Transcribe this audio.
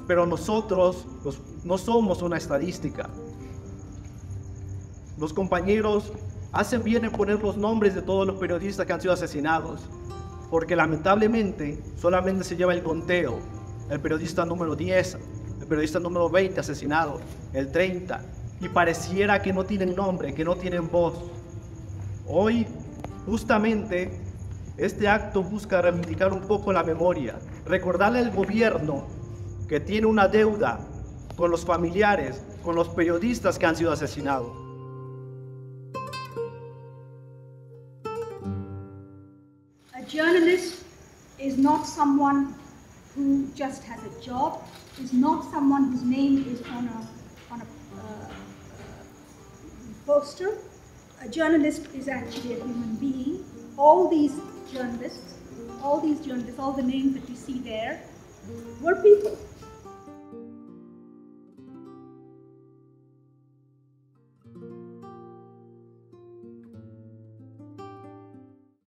pero nosotros no somos una estadística. Los compañeros hacen bien en poner los nombres de todos los periodistas que han sido asesinados, porque lamentablemente solamente se lleva el conteo. El periodista número 10, el periodista número 20 asesinado, el 30, y pareciera que no tienen nombre, que no tienen voz. Hoy, justamente, este acto busca reivindicar un poco la memoria, recordarle al gobierno que tiene una deuda con los familiares, con los periodistas que han sido asesinados. A journalist is not someone who just has a job, is not someone whose name is on a poster. A journalist is actually a human being. All these journalists, all the names that you see there were people.